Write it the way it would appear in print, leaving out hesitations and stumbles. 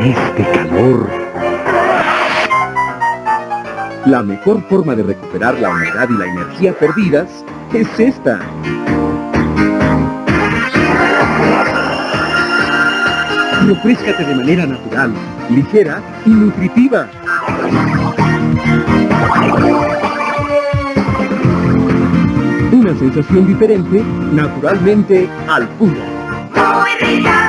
este calor. La mejor forma de recuperar la humedad y la energía perdidas es esta. Refréscate de manera natural, ligera y nutritiva. Una sensación diferente, naturalmente al puro. Muy rica.